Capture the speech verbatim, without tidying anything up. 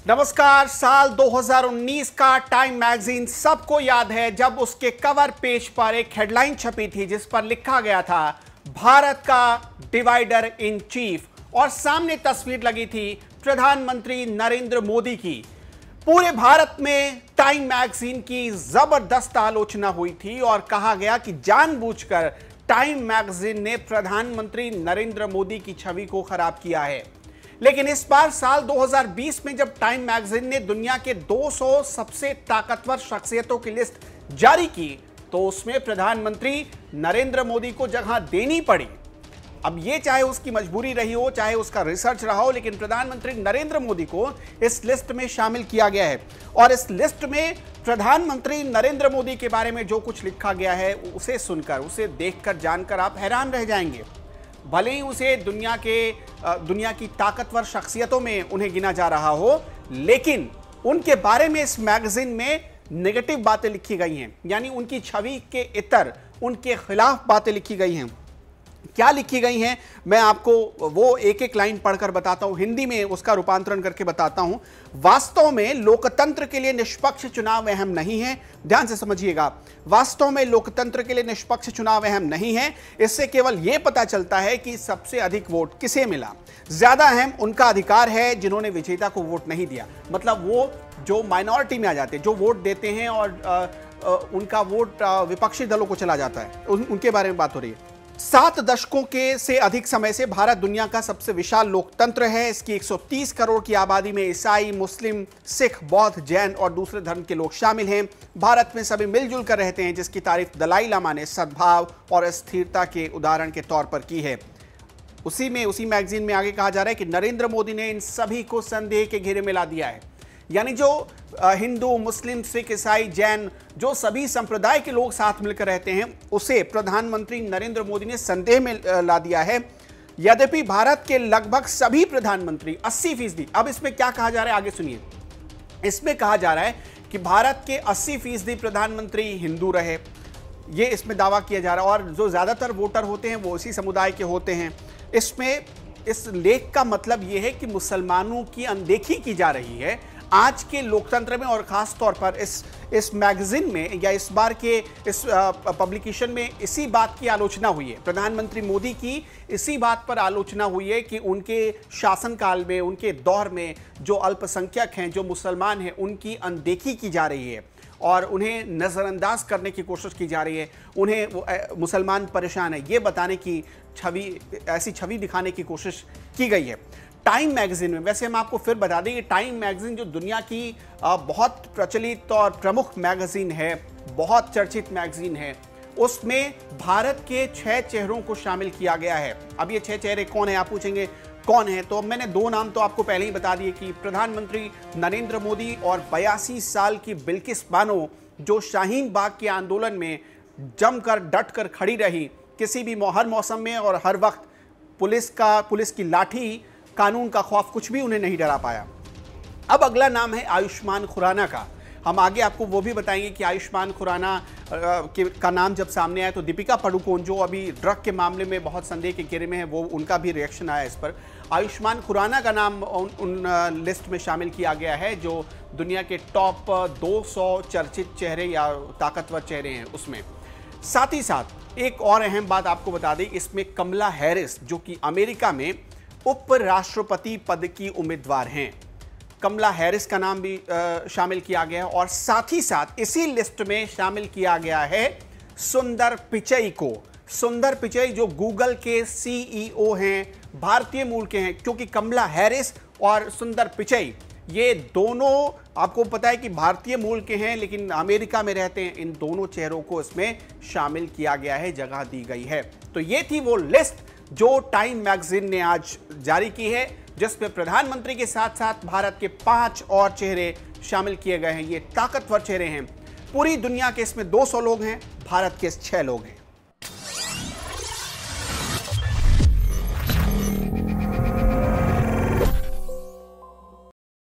नमस्कार। साल दो हज़ार उन्नीस का टाइम मैगजीन सबको याद है जब उसके कवर पेज पर एक हेडलाइन छपी थी जिस पर लिखा गया था भारत का डिवाइडर इन चीफ, और सामने तस्वीर लगी थी प्रधानमंत्री नरेंद्र मोदी की। पूरे भारत में टाइम मैगजीन की जबरदस्त आलोचना हुई थी और कहा गया कि जानबूझकर टाइम मैगजीन ने प्रधानमंत्री नरेंद्र मोदी की छवि को खराब किया है। लेकिन इस बार साल दो हज़ार बीस में जब टाइम मैगजीन ने दुनिया के दो सौ सबसे ताकतवर शख्सियतों की लिस्ट जारी की तो उसमें प्रधानमंत्री नरेंद्र मोदी को जगह देनी पड़ी। अब ये चाहे उसकी मजबूरी रही हो, चाहे उसका रिसर्च रहा हो, लेकिन प्रधानमंत्री नरेंद्र मोदी को इस लिस्ट में शामिल किया गया है। और इस लिस्ट में प्रधानमंत्री नरेंद्र मोदी के बारे में जो कुछ लिखा गया है उसे सुनकर, उसे देखकर, जानकर आप हैरान रह जाएंगे। भले ही उसे दुनिया के दुनिया की ताकतवर शख्सियतों में उन्हें गिना जा रहा हो, लेकिन उनके बारे में इस मैगजीन में नेगेटिव बातें लिखी गई हैं, यानी उनकी छवि के इतर, उनके खिलाफ बातें लिखी गई हैं। क्या लिखी गई हैं मैं आपको वो एक एक लाइन पढ़कर बताता हूं, हिंदी में उसका रूपांतरण करके बताता हूं। वास्तव में लोकतंत्र के लिए निष्पक्ष चुनाव अहम नहीं है। ध्यान से समझिएगा, वास्तव में लोकतंत्र के लिए निष्पक्ष चुनाव अहम नहीं है। इससे केवल यह पता चलता है कि सबसे अधिक वोट किसे मिला। ज्यादा अहम उनका अधिकार है जिन्होंने विजेता को वोट नहीं दिया। मतलब वो जो माइनॉरिटी में आ जाते हैं, जो वोट देते हैं और आ, आ, उनका वोट आ, विपक्षी दलों को चला जाता है, उन, उनके बारे में बात हो रही है। सात दशकों के से अधिक समय से भारत दुनिया का सबसे विशाल लोकतंत्र है। इसकी एक सौ तीस करोड़ की आबादी में ईसाई, मुस्लिम, सिख, बौद्ध, जैन और दूसरे धर्म के लोग शामिल हैं। भारत में सभी मिलजुल कर रहते हैं, जिसकी तारीफ दलाई लामा ने सद्भाव और स्थिरता के उदाहरण के तौर पर की है। उसी में उसी मैगजीन में आगे कहा जा रहा है कि नरेंद्र मोदी ने इन सभी को संदेह के घेरे में ला दिया है। यानी जो हिंदू, मुस्लिम, सिख, ईसाई, जैन, जो सभी संप्रदाय के लोग साथ मिलकर रहते हैं, उसे प्रधानमंत्री नरेंद्र मोदी ने संदेह में ला दिया है। यद्यपि भारत के लगभग सभी प्रधानमंत्री अस्सी फीसदी, अब इसमें क्या कहा जा रहा है आगे सुनिए। इसमें कहा जा रहा है कि भारत के अस्सी फीसदी प्रधानमंत्री हिंदू रहे, ये इसमें दावा किया जा रहा है, और जो ज्यादातर वोटर होते हैं वो इसी समुदाय के होते हैं। इसमें इस लेख का मतलब यह है कि मुसलमानों की अनदेखी की जा रही है आज के लोकतंत्र में, और खास तौर पर इस इस मैगजीन में या इस बार के इस पब्लिकेशन में इसी बात की आलोचना हुई है। प्रधानमंत्री मोदी की इसी बात पर आलोचना हुई है कि उनके शासनकाल में, उनके दौर में जो अल्पसंख्यक हैं, जो मुसलमान हैं, उनकी अनदेखी की जा रही है और उन्हें नज़रअंदाज करने की कोशिश की जा रही है। उन्हें मुसलमान परेशान है, ये बताने की छवि, ऐसी छवि दिखाने की कोशिश की गई है टाइम मैगजीन में। वैसे हम आपको फिर बता दें कि टाइम मैगजीन जो दुनिया की बहुत प्रचलित और प्रमुख मैगजीन है, बहुत चर्चित मैगजीन है, उसमें भारत के छह चेहरों को शामिल किया गया है। अब ये छह चेहरे कौन है, आप पूछेंगे कौन है, तो मैंने दो नाम तो आपको पहले ही बता दिए कि प्रधानमंत्री नरेंद्र मोदी और बयासी साल की बिल्किस बानो, जो शाहीन बाग के आंदोलन में जमकर डट कर खड़ी रही, किसी भी हर मौसम में और हर वक्त पुलिस का पुलिस की लाठी, कानून का खौफ कुछ भी उन्हें नहीं डरा पाया। अब अगला नाम है आयुष्मान खुराना का। हम आगे आपको वो भी बताएंगे कि आयुष्मान खुराना के का नाम जब सामने आया तो दीपिका पादुकोण, जो अभी ड्रग के मामले में बहुत संदेह के घेरे में है, वो उनका भी रिएक्शन आया इस पर। आयुष्मान खुराना का नाम उन, उन लिस्ट में शामिल किया गया है जो दुनिया के टॉप दो सौ चर्चित चेहरे या ताकतवर चेहरे हैं उसमें। साथ ही साथ एक और अहम बात आपको बता दें, इसमें कमला हैरिस, जो कि अमेरिका में उपराष्ट्रपति पद की उम्मीदवार हैं, कमला हैरिस का नाम भी आ, शामिल किया गया है। और साथ ही साथ इसी लिस्ट में शामिल किया गया है सुंदर पिचई को। सुंदर पिचई जो गूगल के सीईओ हैं, भारतीय मूल के हैं, क्योंकि कमला हैरिस और सुंदर पिचई ये दोनों आपको पता है कि भारतीय मूल के हैं लेकिन अमेरिका में रहते हैं। इन दोनों चेहरों को इसमें शामिल किया गया है, जगह दी गई है। तो ये थी वो लिस्ट जो टाइम मैगजीन ने आज जारी की है, जिसमें प्रधानमंत्री के साथ साथ भारत के पांच और चेहरे शामिल किए गए हैं। ये ताकतवर चेहरे हैं। पूरी दुनिया के इसमें दो सौ लोग हैं, भारत के छह लोग हैं।